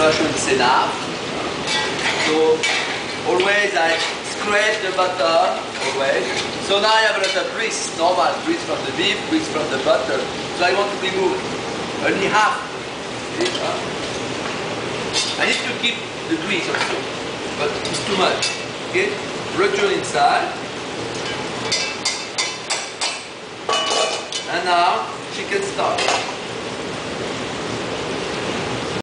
crush it's enough. So always I scrape the butter, always. So now I have a lot of grease, normal grease from the beef, grease from the butter. So I want to remove only half. I need to keep the grease also, but it's too much. Okay? Return inside. And now chicken stock.